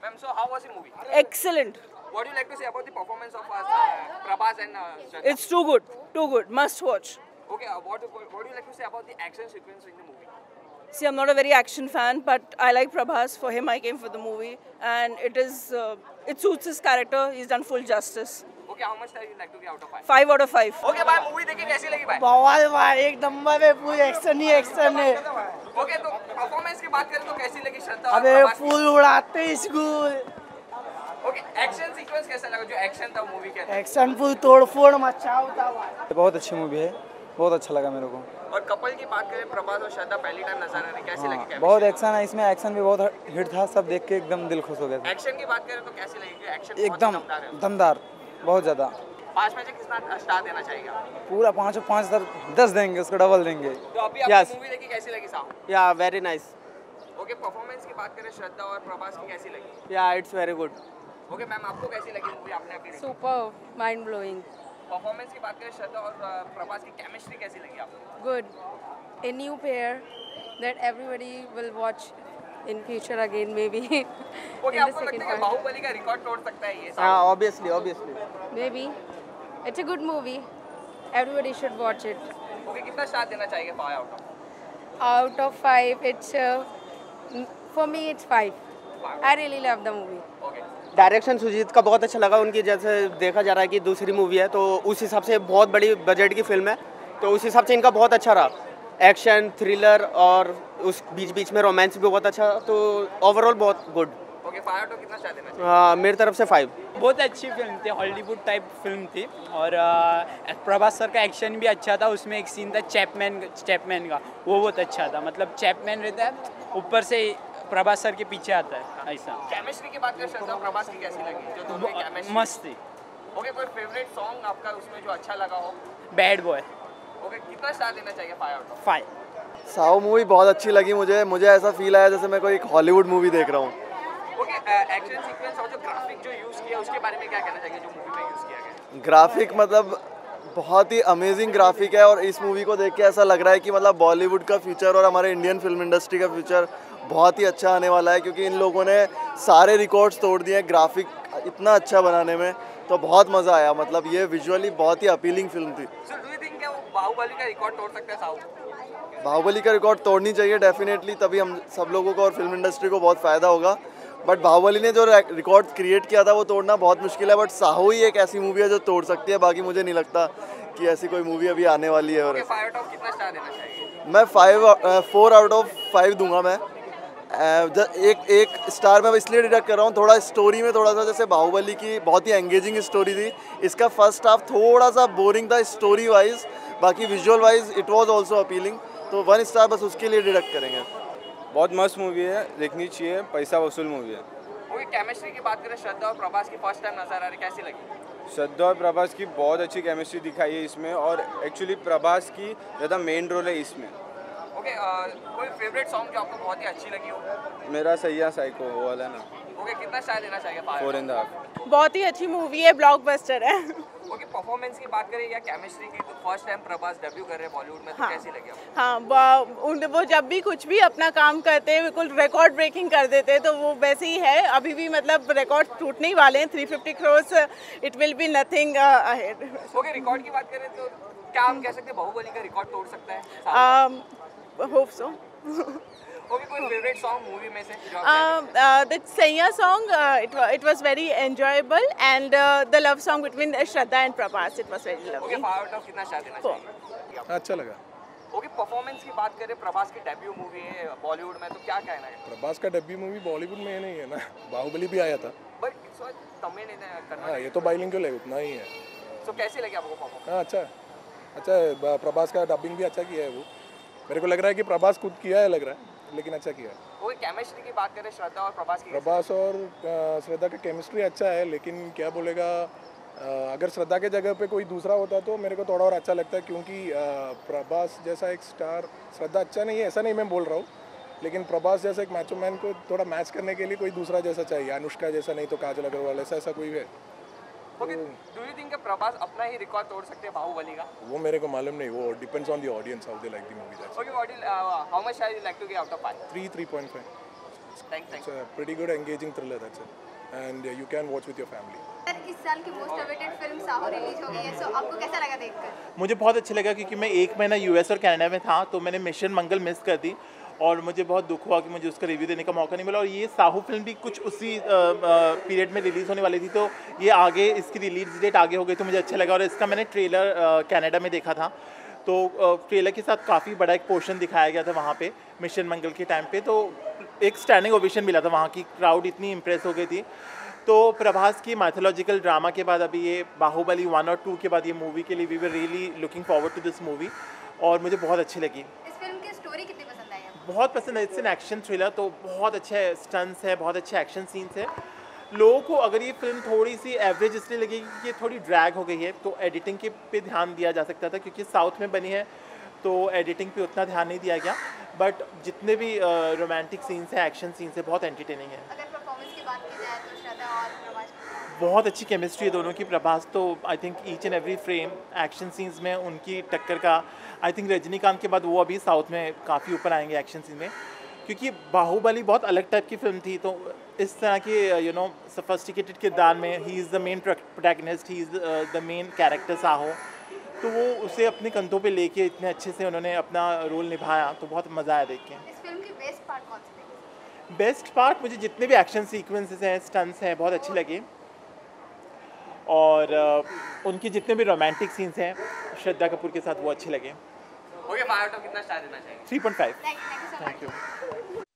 ma'am. So how was the movie? Excellent. What do you like to say about the performance of Prabhas and Shraddha? It's too good. Too good. Must watch. Okay, what do you like to say about the action sequence in the movie? See, I'm not a very action fan, but I like Prabhas. For him, I came for the movie, and it suits his character. He's done full justice. Okay, how much time you like to give out of 5? 5 out of 5. Okay, भाई movie देखी कैसी लगी भाई? बवाल भाई एक नंबर है पूरी एक्शन ही एक्शन है Okay, तो परफॉर्मेंस की बात करें तो कैसी लगी श्रद्धा? अबे फुल उड़ाते स्कूल Okay, एक्शन सीक्वेंस कैसा लगा जो एक्शन था मूवी के अंदर? एक्शन फुल तोड़ फोड़ मचा होता भाई बहुत अच्छी मूवी है, बहुत अच्छा लगा मेरे को। और कपल की बात करें प्रभास और श्रद्धा पहली टाइम नजर आ रही कैसी लगी chemistry? बहुत एक्शन है इसमें, एक्शन भी बहुत हिट था, सब देख के एकदम दिल खुश हो गया था। एक्शन की बात करें तो कैसी लगी? एक्शन एकदम दमदार, बहुत ज़्यादा। 5 में से कितना स्टार देना चाहेगा? पूरा 5 10 देंगे, उसको डबल देंगे। तो अभी आपकी मूवी देखी कैसी लगी साहब? या वेरी नाइस ओके, परफॉर्मेंस की बात करें श्रद्धा और प्रभास की कैसी लगी? या it's very good okay ma'am, आपको कैसी लगी मूवी? आपने अभी देखी? Super, mind blowing. परफॉर्मेंस की बात करें श्रद्धा और प्रभास की केमिस्ट्री कैसी लगी आपको? Good. A new pair that everybody will watch in future again maybe. Okay, in the आपको second लगता है कि part. बाहुबली का रिकॉर्ड तोड़ सकता है ये? हाँ obviously Maybe. It's a good movie. Everybody should watch it. Okay, कितना स्टार देना चाहिए 5 out of? Out of 5, it's for me it's 5. I really love the movie. Okay, direction Sujeeth का बहुत अच्छा लगा। उनकी जैसे देखा जा रहा है कि दूसरी मूवी है तो उस हिसाब से बहुत बड़ी बजट की फिल्म है, तो उस हिसाब से इनका बहुत अच्छा रहा। एक्शन थ्रिलर और उस बीच बीच में रोमांस भी बहुत अच्छा, तो ओवरऑल बहुत गुड। ओके 5 आउट ऑफ कितना स्टार देना चाहिए? मेरी तरफ से 5। बहुत अच्छी फिल्म थी, हॉलीवुड टाइप फिल्म थी। और प्रभास सर का एक्शन भी अच्छा था। उसमें एक सीन था चैपमैन का, वो बहुत अच्छा था। मतलब चैपमैन रहता है, ऊपर से प्रभास सर के पीछे आता है, ऐसा। केमिस्ट्री की बात करें श्रद्धा और प्रभास की कैसी लगी? जो दोनों की केमिस्ट्री मस्त थी। ओके, कोई फेवरेट सॉन्ग आपका उसमें जो अच्छा लगा हो? Bad boy. ओके, कितना स्टार देना चाहिए 5 आउट ऑफ? 5। साओ मूवी बहुत अच्छी लगी मुझे ऐसा फील आया जैसे मैं कोई एक हॉलीवुड मूवी देख रहा हूँ। ओके, एक्शन सीक्वेंस और जो ग्राफिक जो यूज़ किया उसके बारे में क्या कहना चाहिए जो मूवी में यूज़ किया गया? ग्राफिक मतलब बहुत ही अमेजिंग ग्राफिक है, और इस मूवी को देख के ऐसा लग रहा है कि मतलब बॉलीवुड का फ्यूचर और हमारे इंडियन फिल्म इंडस्ट्री का फ्यूचर बहुत ही अच्छा आने वाला है, क्योंकि इन लोगों ने सारे रिकॉर्ड्स तोड़ दिए ग्राफिक इतना अच्छा बनाने में। तो बहुत मज़ा आया, मतलब ये विजुअली बहुत ही अपीलिंग फिल्म थी। सो डू यू थिंक वो बाहुबली का रिकॉर्ड तोड़ सकता है साउथ? बाहुबली का रिकॉर्ड तोड़नी चाहिए डेफिनेटली, तभी हम सब लोगों को और फिल्म इंडस्ट्री को बहुत फ़ायदा होगा। बट बाहुबली ने जो रिकॉर्ड क्रिएट किया था वो तोड़ना बहुत मुश्किल है, बट साहो ही एक ऐसी मूवी है जो तोड़ सकती है। बाकी मुझे नहीं लगता कि ऐसी कोई मूवी अभी आने वाली है। और 5 आउट ऑफ कितना स्टार देना चाहिए? मैं 4 आउट ऑफ 5 दूंगा। मैं एक स्टार मैं इसलिए डिडक्ट कर रहा हूँ, थोड़ा स्टोरी में थोड़ा सा, जैसे बाहुबली की बहुत ही एंगेजिंग स्टोरी थी, इसका फर्स्ट हाफ थोड़ा सा बोरिंग था स्टोरी वाइज, बाकी visual wise it was also appealing. तो 1 स्टार बस उसके लिए डिडक्ट करेंगे। बहुत मस्त मूवी है, देखनी चाहिए, पैसा वसूल मूवी है। ओके, केमिस्ट्री की बात करें श्रद्धा और प्रभास की फर्स्ट टाइम नजर आ रही कैसी लगी? श्रद्धा और प्रभास की बहुत अच्छी केमिस्ट्री दिखाई है इसमें, और एक्चुअली प्रभास की ज़्यादा मेन रोल है इसमें। ओके, कोई फेवरेट सॉन्ग जो आपको बहुत ही अच्छी लगी हो? मेरा सैया साइको वो वाला ना। ओके, कितना स्टार देना चाहिए? 4.5। बहुत ही अच्छी मूवी है, ब्लॉकबस्टर है। ओके, परफॉर्मेंस की बात करें या केमिस्ट्री की, तो फर्स्ट टाइम प्रभास डेब्यू कर रहे हैं बॉलीवुड में, तो हाँ। कैसी लगी आपको? हाँ, वो जब भी कुछ भी अपना काम करते हैं बिल्कुल रिकॉर्ड ब्रेकिंग कर देते हैं, तो वो वैसे ही है। अभी भी मतलब रिकॉर्ड टूटने ही वाले हैं। 350 crore, it will be nothing ahead. Okay, record की बात करें तो क्या हम कह सकते हैं बाहुबली का रिकॉर्ड तोड़ सकता है? Hope so. ओके, कोई फेवरेट सॉन्ग मूवी में से जो आप The Saiya song, it was very enjoyable, and the love song between Shraddha and Prabhas, it was very okay, lovely. 5 out of कितना स्टार देना चाहिए? अच्छा लगा। ओके, परफॉर्मेंस की बात करें, प्रभास की डेब्यू मूवी है बॉलीवुड में, तो क्या कहना है? प्रभास का डेब्यू मूवी बॉलीवुड में नहीं है ना, बाहुबली भी आया था। बट इट्स तमिल करना। हाँ, ये तो बाइलिंगुअल है, उतना ही है। तो कैसी लगी आपको परफॉर्मेंस? हाँ अच्छा प्रभास का डबिंग भी अच्छा किया है वो। मेरे को लग रहा है कि प्रभास खुद किया है लग रहा है, लेकिन अच्छा किया है। ओके, केमिस्ट्री की बात करें श्रद्धा और प्रभास की, प्रभास और श्रद्धा का केमिस्ट्री अच्छा है, लेकिन क्या बोलेगा, अगर श्रद्धा के जगह पे कोई दूसरा होता तो मेरे को थोड़ा और अच्छा लगता है, क्योंकि प्रभास जैसा एक स्टार, श्रद्धा अच्छा नहीं है ऐसा नहीं मैं बोल रहा हूँ, लेकिन प्रभास जैसा एक मैचो मैन को थोड़ा मैच करने के लिए कोई दूसरा जैसा चाहिए। अनुष्का जैसा नहीं तो काजल अग्रवाल ऐसा कोई है। Okay, do you think Prabhas अपना ही रिकॉर्ड तोड़ सकते हैं बाहुबली का? वो मेरे को मालूम नहीं, वो depends on the audience how they like the movie. Okay, how much are you like to give out of 5? 3.5। Thanks. It's a pretty good engaging thriller, that's it. And you can watch with your family. Sir इस साल की most awaited film Saaho release हो गई है, सो आपको कैसा लगा देखकर? मुझे बहुत अच्छा लगा क्योंकि मैं 1 महीना यूएस और कनाडा में था, तो मैंने मिशन मंगल मिस कर दी और मुझे बहुत दुख हुआ कि मुझे उसका रिव्यू देने का मौका नहीं मिला। और ये साहू फिल्म भी कुछ उसी पीरियड में रिलीज़ होने वाली थी, तो ये आगे इसकी रिलीज डेट आगे हो गई, तो मुझे अच्छा लगा। और इसका मैंने ट्रेलर कनाडा में देखा था, तो ट्रेलर के साथ काफ़ी बड़ा एक पोर्शन दिखाया गया था वहाँ पे मिशन मंगल के टाइम पे, तो एक स्टैंडिंग ओवेशन मिला था, वहाँ की क्राउड इतनी इम्प्रेस हो गई थी। तो प्रभास की माइथोलॉजिकल ड्रामा के बाद अभी ये बाहुबली 1 और 2 के बाद ये मूवी के लिए we were really looking forward to this movie और मुझे बहुत अच्छी लगी। इस फिल्म की स्टोरी कितनी पसंद आई आपको? बहुत पसंद है। इट्स एन एक्शन थ्रिलर, तो बहुत अच्छे स्टंट्स है, बहुत अच्छे एक्शन सीन्स है। लोगों को अगर ये फिल्म थोड़ी सी एवरेज इसलिए लगेगी कि ये थोड़ी ड्रैग हो गई है, तो एडिटिंग के पे ध्यान दिया जा सकता था, क्योंकि साउथ में बनी है तो एडिटिंग पे उतना ध्यान नहीं दिया गया। बट जितने भी रोमांटिक सीन्स हैं, एक्शन सीन्स हैं, बहुत एंटरटेनिंग है। अगर परफॉर्मेंस की बात की जाए तो श्रद्धा और प्रभास की बहुत अच्छी केमिस्ट्री है दोनों की। प्रभास तो I think each and every frame action scenes में उनकी टक्कर का, आई थिंक रजनीकांत के बाद वो अभी साउथ में काफ़ी ऊपर आएंगे एक्शन सीन में, क्योंकि बाहुबली बहुत अलग टाइप की फिल्म थी। तो इस तरह के सफिस्टिकेटेड किरदार में he is the main protagonist, he is the main character Saaho, तो वो उसे अपने कंधों पे लेके इतने अच्छे से उन्होंने अपना रोल निभाया, तो बहुत मज़ा आया देख के। इस फिल्म की बेस्ट पार्ट कौन सी लगी? बेस्ट पार्ट मुझे जितने भी एक्शन सीक्वेंसेस हैं, स्टंट्स हैं, बहुत अच्छे लगे। और उनके जितने भी रोमांटिक सीन्स हैं श्रद्धा कपूर के साथ, वो अच्छे लगे। ओके, 5 आउट ऑफ कितना स्टार देना चाहिए? 3.5। Thank you so much. Thank you.